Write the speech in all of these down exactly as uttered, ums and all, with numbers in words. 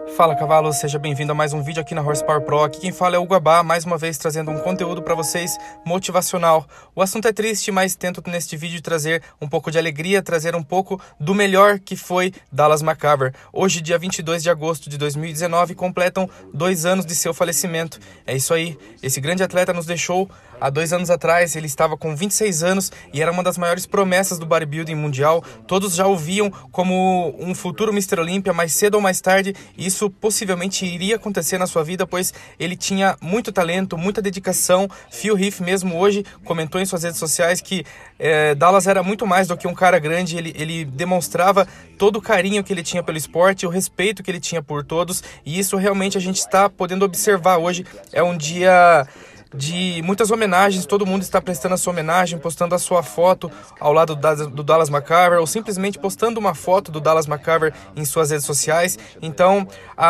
Fala cavalo, seja bem-vindo a mais um vídeo aqui na Horsepower Pro. Aqui quem fala é o Gabá, mais uma vez trazendo um conteúdo para vocês motivacional. O assunto é triste, mas tento neste vídeo trazer um pouco de alegria, trazer um pouco do melhor que foi Dallas McCarver. Hoje, dia vinte e dois de agosto de dois mil e dezenove, completam dois anos de seu falecimento. É isso aí, esse grande atleta nos deixou há dois anos atrás. Ele estava com vinte e seis anos e era uma das maiores promessas do bodybuilding mundial. Todos já o viam como um futuro mister Olímpia, mais cedo ou mais tarde isso possivelmente iria acontecer na sua vida, pois ele tinha muito talento, muita dedicação. Phil Heath mesmo hoje comentou em suas redes sociais que é, Dallas era muito mais do que um cara grande. Ele, ele demonstrava todo o carinho que ele tinha pelo esporte, o respeito que ele tinha por todos, e isso realmente a gente está podendo observar hoje. É um dia de muitas homenagens, todo mundo está prestando a sua homenagem, postando a sua foto ao lado do Dallas McCarver, ou simplesmente postando uma foto do Dallas McCarver em suas redes sociais. Então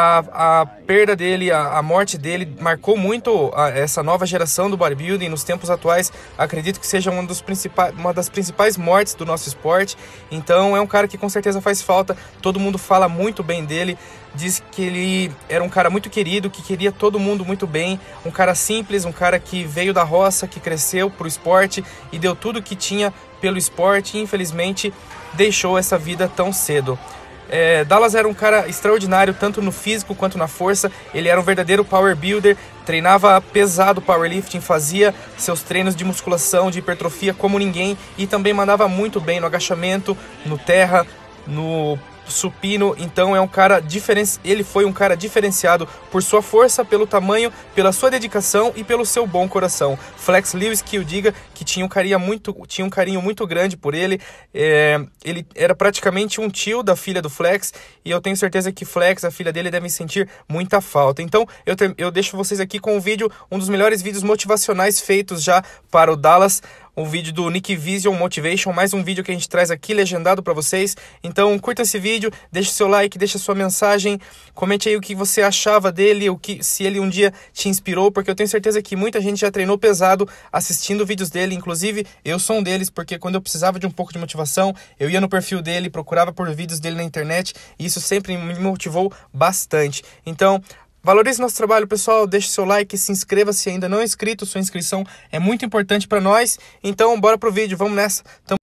a, a perda dele, a, a morte dele marcou muito a, essa nova geração do bodybuilding. Nos tempos atuais, acredito que seja um dos principais, uma das principais mortes do nosso esporte. Então é um cara que com certeza faz falta, todo mundo fala muito bem dele. Diz que ele era um cara muito querido, que queria todo mundo muito bem, um cara simples, um cara que veio da roça, que cresceu pro esporte e deu tudo que tinha pelo esporte e infelizmente deixou essa vida tão cedo. É, Dallas era um cara extraordinário, tanto no físico quanto na força. Ele era um verdadeiro power builder, treinava pesado powerlifting, fazia seus treinos de musculação, de hipertrofia como ninguém, e também mandava muito bem no agachamento, no terra, no supino. Então é um cara diferenciado. Ele foi um cara diferenciado por sua força, pelo tamanho, pela sua dedicação e pelo seu bom coração. Flex Lewis que o diga, que tinha um carinho muito, tinha um carinho muito grande por ele. É, ele era praticamente um tio da filha do Flex, e eu tenho certeza que Flex, a filha dele, devem sentir muita falta. Então eu, te, eu deixo vocês aqui com um vídeo, um dos melhores vídeos motivacionais feitos já para o Dallas. Um vídeo do Nick Vision Motivation, mais um vídeo que a gente traz aqui legendado para vocês. Então curta esse vídeo, deixe seu like, deixe sua mensagem, comente aí o que você achava dele, o que, se ele um dia te inspirou, porque eu tenho certeza que muita gente já treinou pesado assistindo vídeos dele. Inclusive eu sou um deles, porque quando eu precisava de um pouco de motivação, eu ia no perfil dele, procurava por vídeos dele na internet, e isso sempre me motivou bastante. Então valorize nosso trabalho, pessoal, deixe seu like, se inscreva se ainda não é inscrito, sua inscrição é muito importante para nós. Então bora pro vídeo, vamos nessa. Tamo...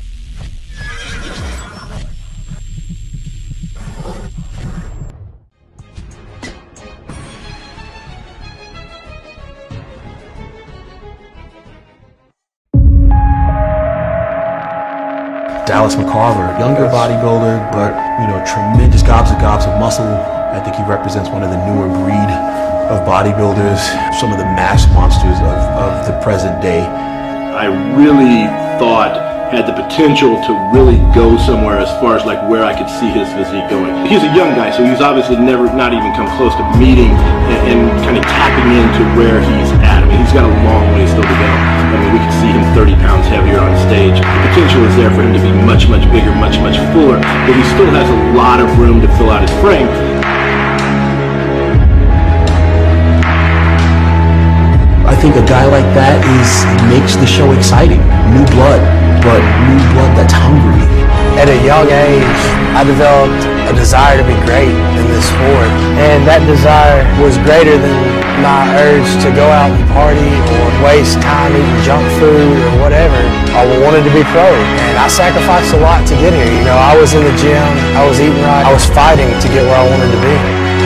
Dallas McCarver, younger bodybuilder, but you know, tremendous gobs and gobs of muscle. I think he represents one of the newer breed of bodybuilders, some of the mass monsters of, of the present day. I really thought had the potential to really go somewhere as far as like where I could see his physique going. He's a young guy, so he's obviously never, not even come close to meeting and, and kind of tapping into where he's at. I mean, he's got a long way still to go. I mean, we could see him thirty pounds heavier on stage. The potential is there for him to be much, much bigger, much, much fuller, but he still has a lot of room to fill out his frame. I think a guy like that is makes the show exciting. New blood, but new blood that's hungry. At a young age, I developed a desire to be great in this sport, and that desire was greater than my urge to go out and party or waste time eating junk food or whatever. I wanted to be pro, and I sacrificed a lot to get here. You know, I was in the gym, I was eating right, I was fighting to get where I wanted to be.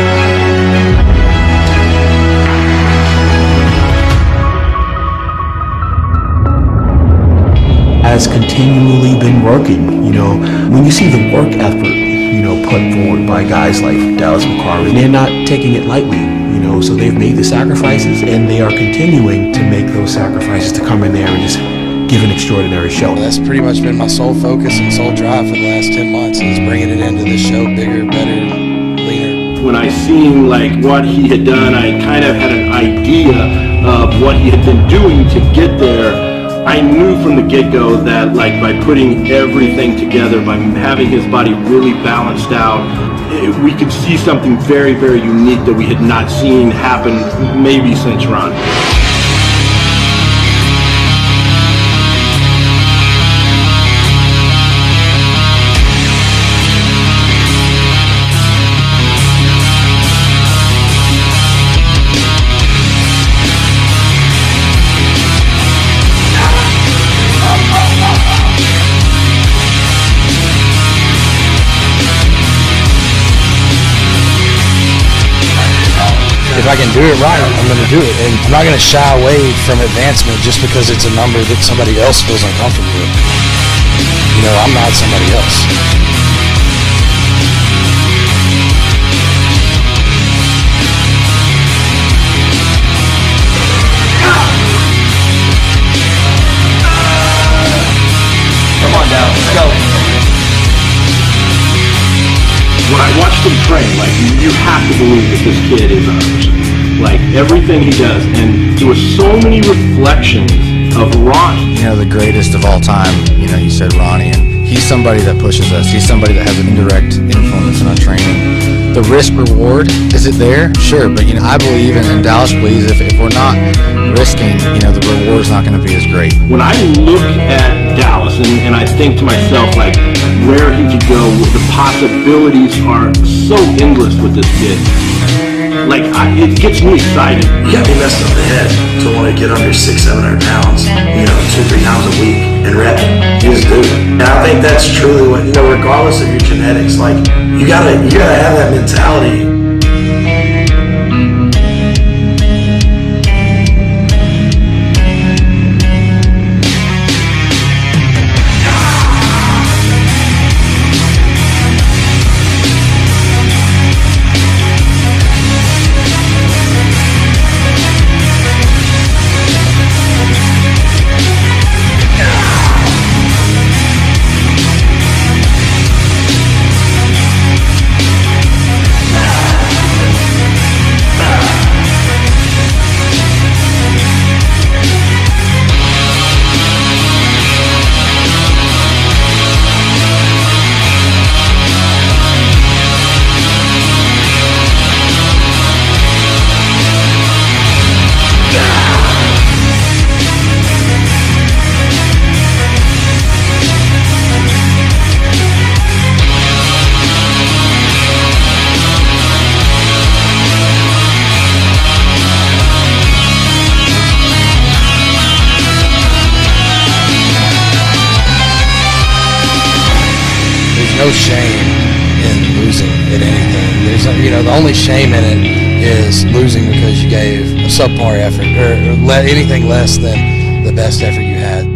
Has continually been working. You know, when you see the work effort, you know, put forward by guys like Dallas McCarver, they're not taking it lightly, you know, so they've made the sacrifices and they are continuing to make those sacrifices to come in there and just give an extraordinary show. That's pretty much been my sole focus and sole drive for the last ten months, is bringing it into the show bigger, better, leaner. When I seen like what he had done, I kind of had an idea of what he had been doing to get there. I knew from the get-go that like by putting everything together, by having his body really balanced out, it, we could see something very, very unique that we had not seen happen maybe since Ron. I can do it right, I'm going to do it. And I'm not going to shy away from advancement just because it's a number that somebody else feels uncomfortable with. You know, I'm not somebody else. Come on now, let's go. When I watched him train, like, you have to believe that this kid is one hundred percent. Like, everything he does. And there were so many reflections of Ronnie. You know, the greatest of all time, you know, you said Ronnie, and he's somebody that pushes us. He's somebody that has an indirect influence in our training. The risk reward, is it there? Sure, but, you know, I believe, and, and Dallas believes, if, if we're not risking, you know, the reward's not going to be as great. When I look at Dallas and, and I think to myself, like, where he could go, the possibilities are so endless with this kid. Like, I, it gets me excited. You got to be messed up the head to want to get under six, seven hundred pounds, you know, two, three times a week and rep it. You just do it. And I think that's truly what, you know, regardless of your genetics, like, you gotta, you gotta have that mentality. No shame in losing at anything. There's, you know, the only shame in it is losing because you gave a subpar effort or, or let anything less than the best effort you had.